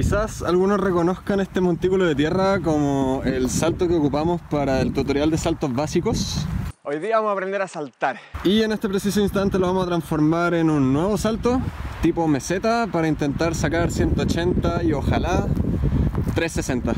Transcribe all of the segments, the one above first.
Quizás algunos reconozcan este montículo de tierra como el salto que ocupamos para el tutorial de saltos básicos. Hoy día vamos a aprender a saltar. Y en este preciso instante lo vamos a transformar en un nuevo salto tipo meseta para intentar sacar 180 y ojalá 360.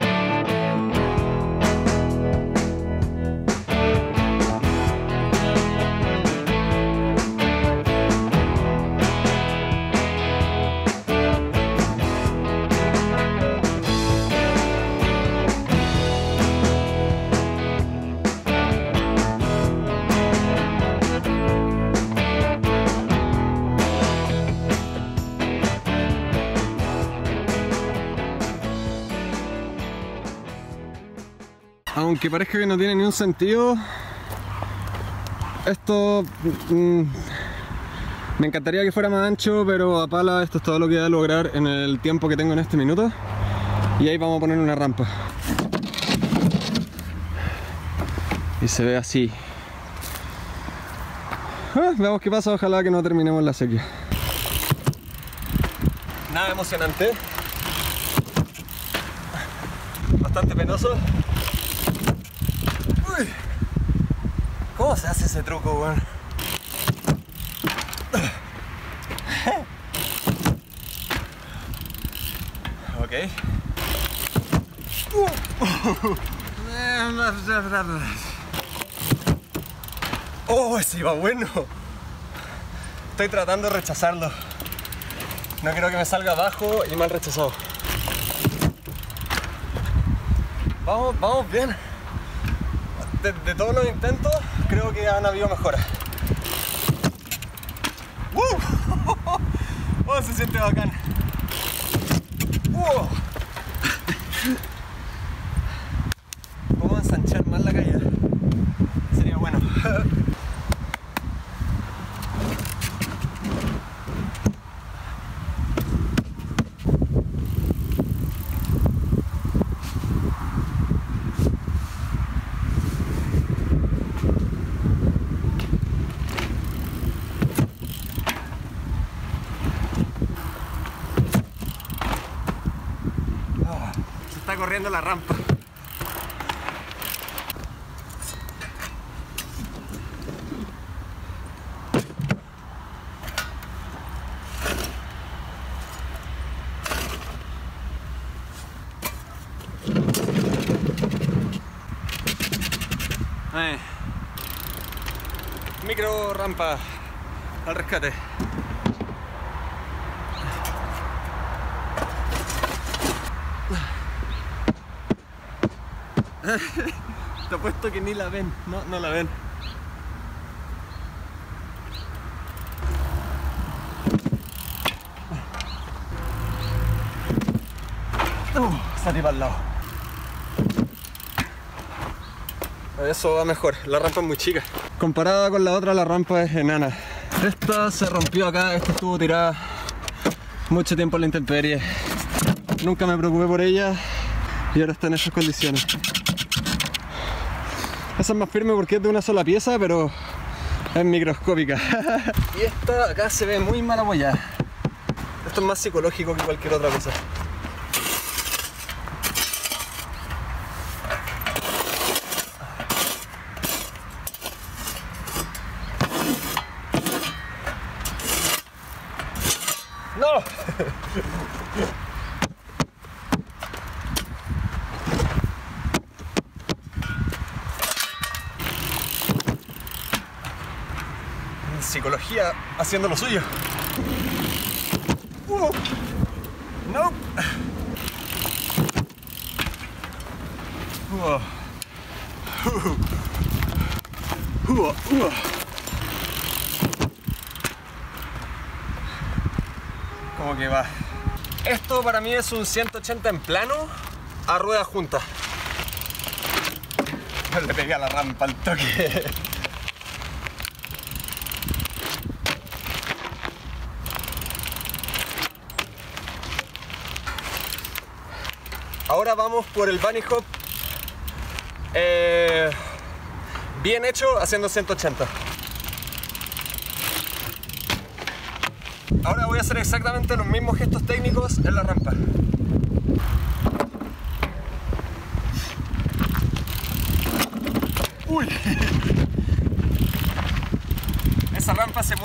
Aunque parezca que no tiene ni un sentido, esto me encantaría que fuera más ancho, pero a pala esto es todo lo que voy a lograr en el tiempo que tengo en este minuto. Y ahí vamos a poner una rampa. Y se ve así. Veamos qué pasa, ojalá que no terminemos la sequía. Nada emocionante. Bastante penoso. Uy. ¿Cómo se hace ese truco, weón? Ok. Oh, ese iba bueno. Estoy tratando de rechazarlo. No quiero que me salga abajo y mal rechazado. Vamos bien. De todos los intentos, creo que han habido mejoras. Oh, se siente bacán. ¿Puedo ensanchar más la caída? Sería bueno. Está corriendo la rampa. Micro rampa al rescate. Te apuesto que ni la ven, no la ven. Salí para el lado. Eso va mejor, la rampa es muy chica. Comparada con la otra, la rampa es enana. Esta se rompió acá, esta estuvo tirada mucho tiempo en la intemperie. Nunca me preocupé por ella y ahora está en esas condiciones. Esa es más firme porque es de una sola pieza, pero es microscópica. Y esta acá se ve muy mal apoyada. Esto es más psicológico que cualquier otra cosa. ¡No! Psicología haciendo lo suyo. No. ¿Cómo que va? Esto para mí es un 180 en plano a rueda junta. Le pegué a la rampa al toque. Ahora vamos por el bunny hop bien hecho, haciendo 180. Ahora voy a hacer exactamente los mismos gestos técnicos en la rampa.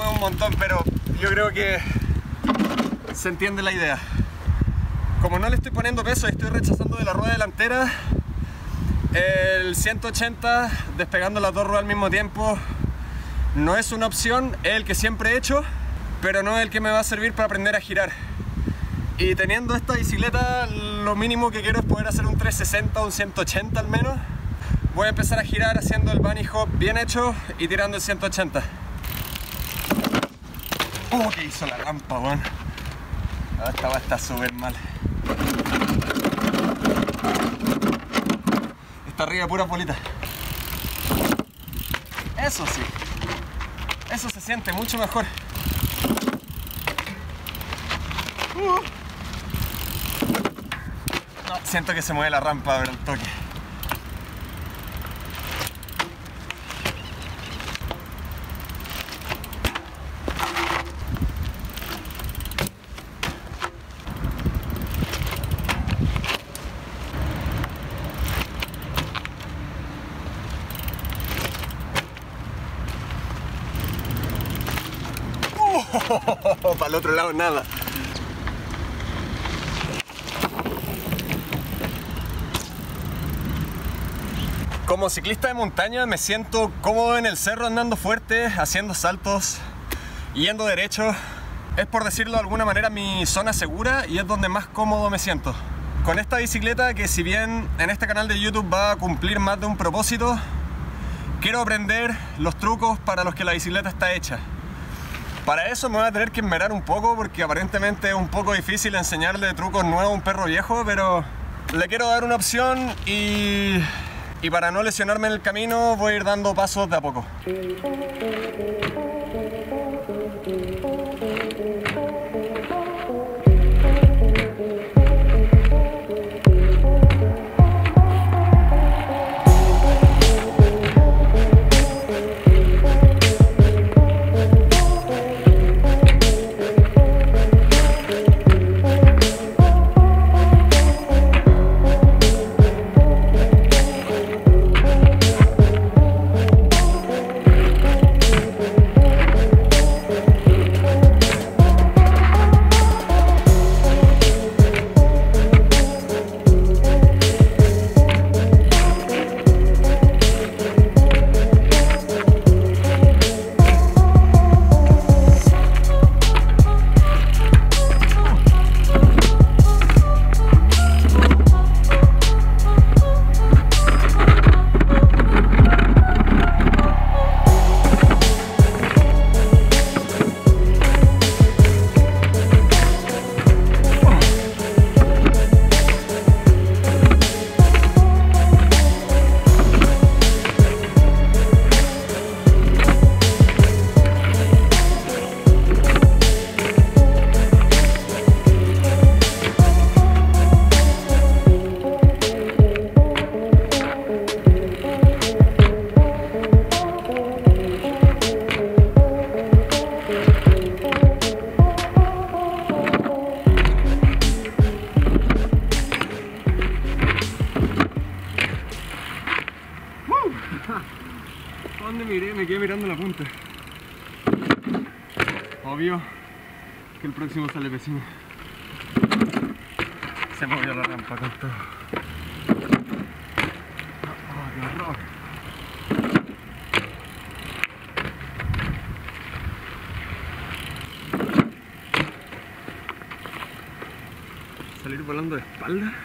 mueve un montón, pero yo creo que se entiende la idea. Como no le estoy poniendo peso y estoy rechazando de la rueda delantera, el 180 despegando las dos ruedas al mismo tiempo no es una opción, es el que siempre he hecho, pero no es el que me va a servir para aprender a girar. Y teniendo esta bicicleta, lo mínimo que quiero es poder hacer un 360 o un 180 al menos. Voy a empezar a girar haciendo el bunny hop bien hecho y tirando el 180. Que hizo la rampa, weón. Esta va a estar súper mal. Está arriba pura bolita. Eso sí. Eso se siente mucho mejor. No, siento que se mueve la rampa, pero el toque. Para el otro lado nada. Como ciclista de montaña me siento cómodo en el cerro andando fuerte, haciendo saltos, yendo derecho. Es, por decirlo de alguna manera, mi zona segura y es donde más cómodo me siento. Con esta bicicleta, que si bien en este canal de YouTube va a cumplir más de un propósito, quiero aprender los trucos para los que la bicicleta está hecha. Para eso me voy a tener que esmerar un poco, porque aparentemente es un poco difícil enseñarle trucos nuevos a un perro viejo, pero le quiero dar una opción y para no lesionarme en el camino voy a ir dando pasos de a poco. ¿Dónde miré? Me quedé mirando la punta. Obvio que el próximo sale vecino. Se movió la rampa con todo. ¡Oh, qué horror! Salir volando de espalda.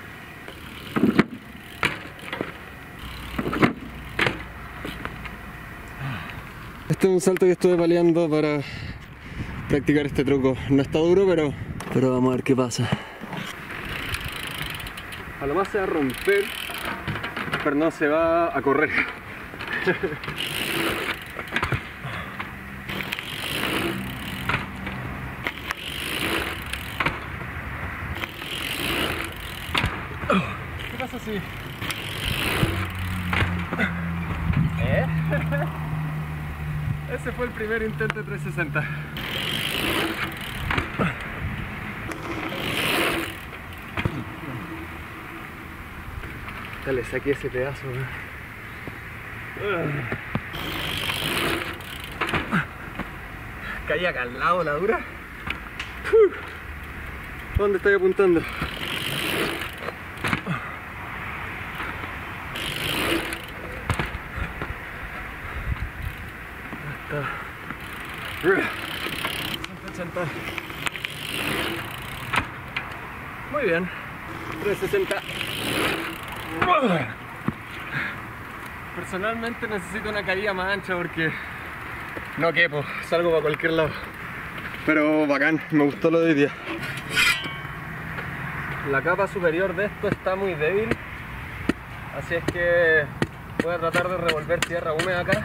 Este es un salto que estuve paleando para practicar este truco. No está duro, pero vamos a ver qué pasa. A lo más se va a romper, pero no se va a correr. ¿Qué pasa si...? Ese fue el primer intento de 360. Dale, saqué ese pedazo. Caí acá al lado, la dura. ¿Dónde estoy apuntando? Hasta 180. Muy bien. 360. Personalmente necesito una caída más ancha porque no quepo, salgo para cualquier lado. Pero bacán, me gustó lo de hoy día. La capa superior de esto está muy débil, así es que voy a tratar de revolver tierra húmeda acá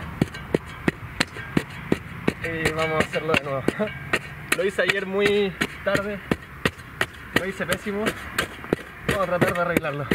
y vamos a hacerlo de nuevo. Lo hice ayer muy tarde, lo hice pésimo, vamos a tratar de arreglarlo.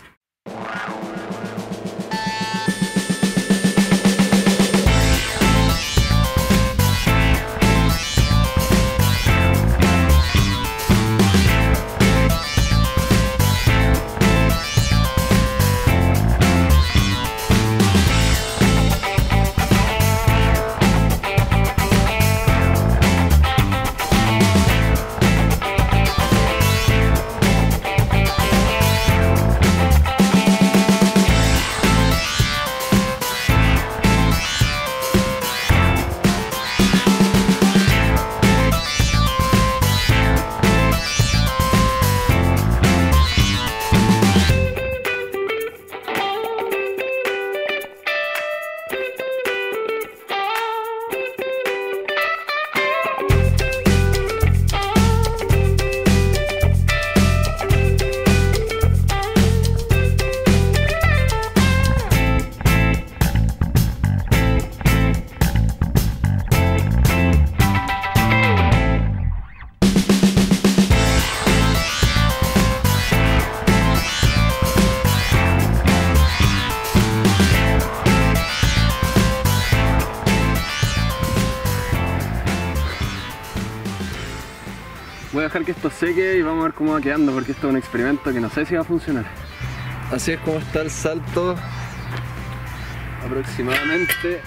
Voy a dejar que esto seque y vamos a ver cómo va quedando, porque esto es un experimento que no sé si va a funcionar. Así es como está el salto aproximadamente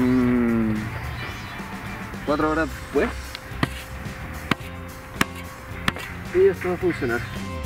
4 horas después, y esto va a funcionar.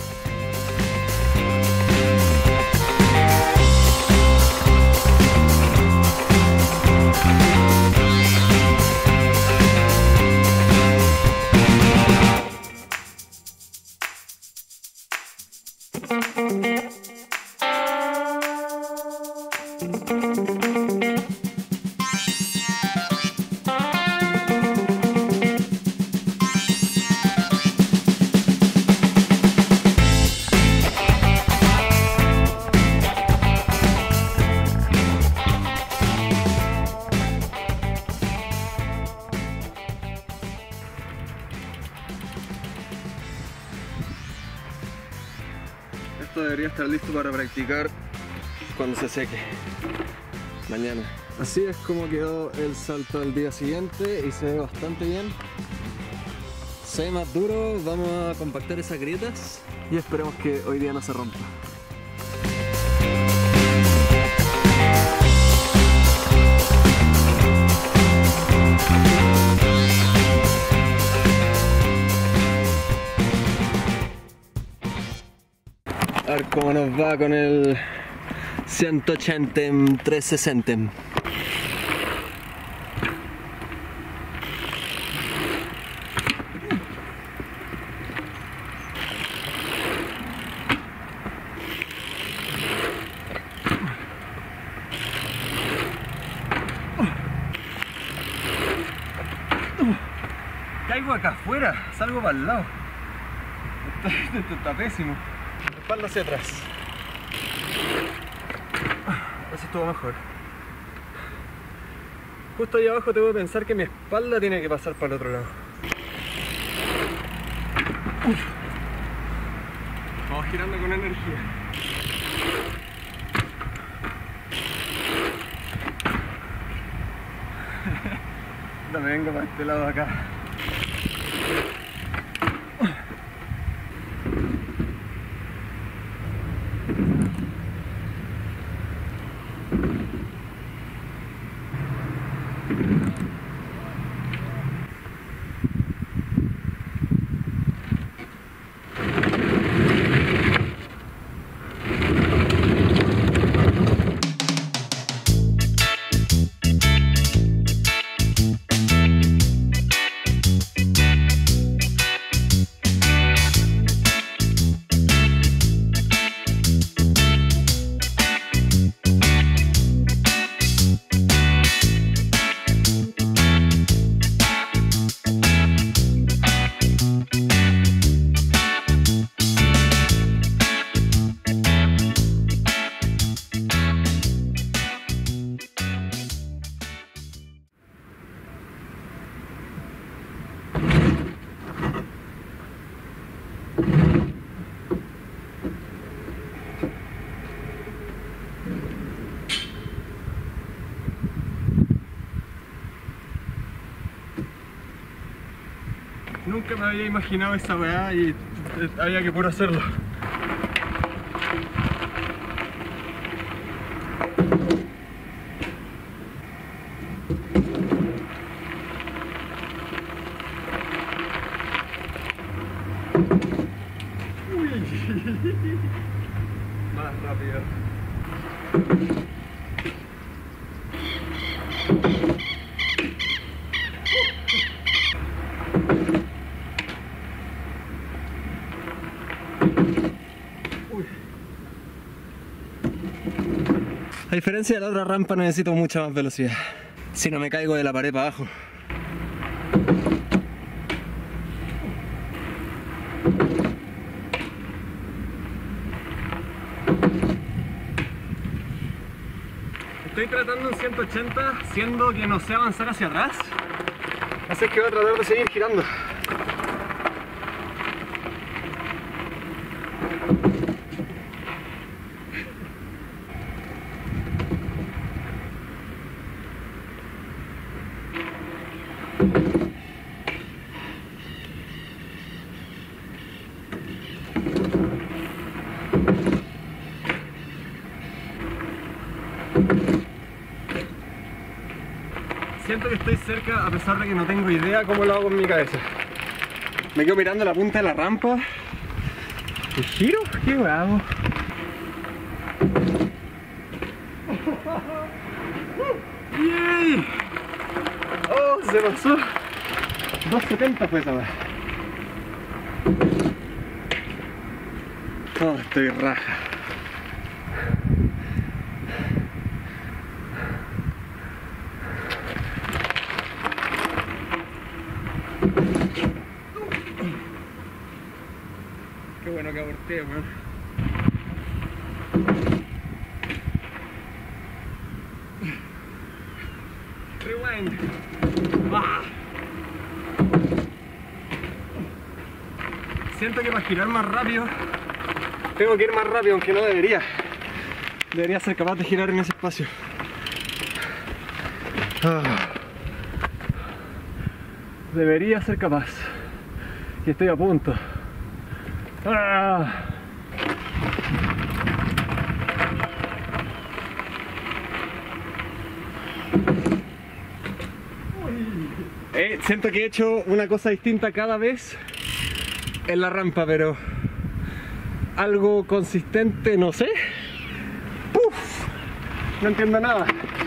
Esto debería estar listo para practicar cuando se seque mañana. Así es como quedó el salto al día siguiente y se ve bastante bien. Se ve más duro, vamos a compactar esas grietas y esperemos que hoy día no se rompa. A ver cómo nos va con el 180 360. Caigo acá afuera, salgo para el lado. Esto está pésimo. Espalda hacia atrás. Así estuvo mejor. Justo ahí abajo tengo que pensar que mi espalda tiene que pasar para el otro lado. Vamos girando con energía. Me vengo para este lado de acá. Nunca me había imaginado esa weá y había que puro hacerlo. Más rápido. A diferencia de la otra rampa necesito mucha más velocidad. Si no me caigo de la pared para abajo. Estoy tratando en 180, siendo que no sé avanzar hacia atrás. Así que voy a tratar de seguir girando. Siento que estoy cerca a pesar de que no tengo idea cómo lo hago en mi cabeza. Me quedo mirando la punta de la rampa y giro. ¿Qué hago? ¡Yay! ¡Oh! Se pasó. 270 fue esa vez. Oh, estoy raja. Qué bueno que aborté, weón. Rewind. ¡Ah! Siento que para girar más rápido tengo que ir más rápido, aunque no debería. Debería ser capaz de girar en ese espacio. Debería ser capaz. Y estoy a punto. Siento que he hecho una cosa distinta cada vez en la rampa, pero algo consistente, no sé. ¡Puf! No entiendo nada.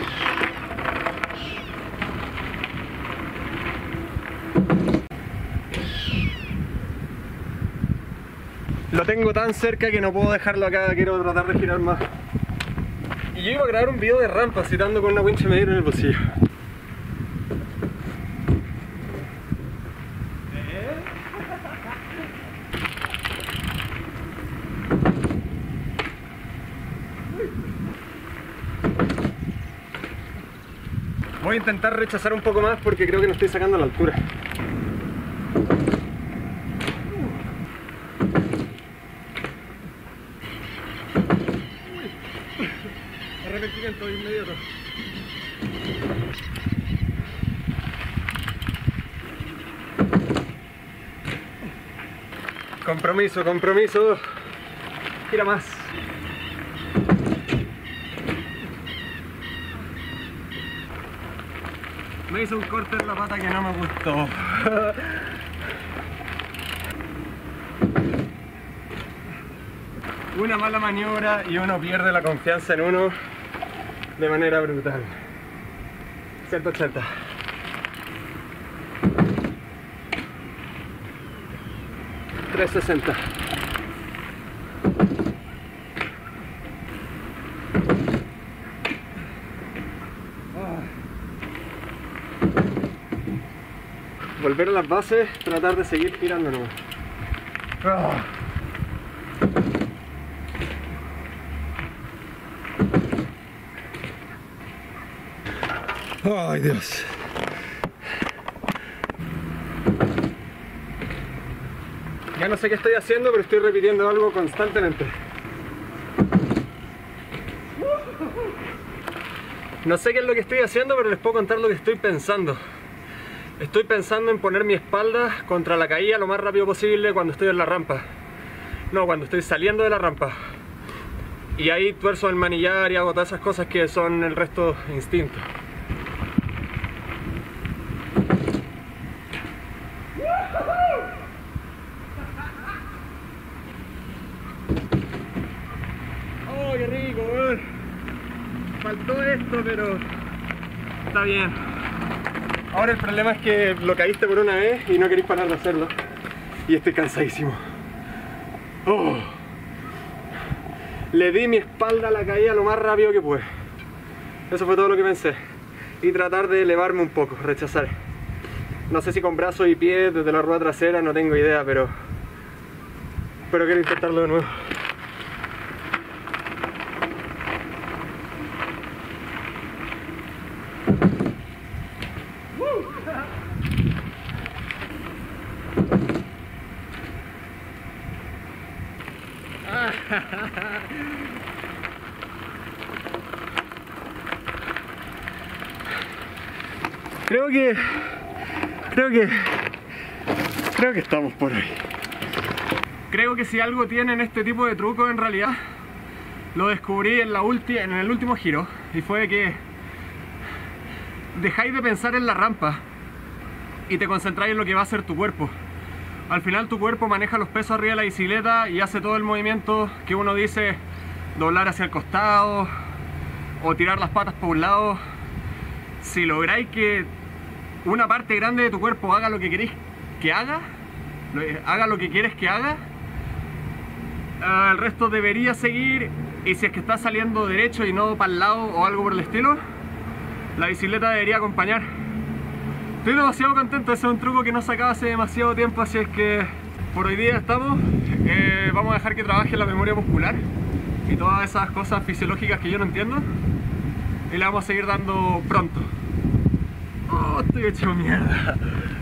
Lo tengo tan cerca que no puedo dejarlo acá, quiero tratar de girar más. Y yo iba a grabar un video de rampa, citando con una wincha medidora en el bolsillo. Voy a intentar rechazar un poco más porque creo que no estoy sacando la altura. Arrepentimiento inmediato. Compromiso, compromiso. Gira más. Me hizo un corte en la pata que no me gustó. Una mala maniobra y uno pierde la confianza en uno de manera brutal. 180. $360. Volver a las bases, tratar de seguir girando nomás. Ay, Dios. Ya no sé qué estoy haciendo, pero estoy repitiendo algo constantemente. No sé qué es lo que estoy haciendo, pero les puedo contar lo que estoy pensando. Estoy pensando en poner mi espalda contra la caída lo más rápido posible cuando estoy en la rampa. No, cuando estoy saliendo de la rampa. Y ahí tuerzo el manillar y hago todas esas cosas que son el resto instinto. ¡Oh, qué rico, weón! Faltó esto, pero está bien. Ahora el problema es que lo caíste por una vez y no queréis parar de hacerlo. Y estoy cansadísimo. Oh. Le di mi espalda a la caída lo más rápido que pude. Eso fue todo lo que pensé. Y tratar de elevarme un poco, rechazar. No sé si con brazos y pies desde la rueda trasera, no tengo idea, pero quiero intentarlo de nuevo. Creo que estamos por ahí. Creo que si algo tienen este tipo de trucos, en realidad lo descubrí en el último giro, y fue que dejáis de pensar en la rampa y te concentráis en lo que va a hacer tu cuerpo. Al final tu cuerpo maneja los pesos arriba de la bicicleta y hace todo el movimiento que uno dice, doblar hacia el costado o tirar las patas por un lado. Si lográis que una parte grande de tu cuerpo haga lo que queréis que haga, lo que quieres que haga, el resto debería seguir. Y si es que está saliendo derecho y no para el lado o algo por el estilo, la bicicleta debería acompañar. Estoy demasiado contento, ese es un truco que no sacaba hace demasiado tiempo, así es que por hoy día estamos. Vamos a dejar que trabaje la memoria muscular y todas esas cosas fisiológicas que yo no entiendo, y le vamos a seguir dando pronto. Oh, estoy hecho mierda.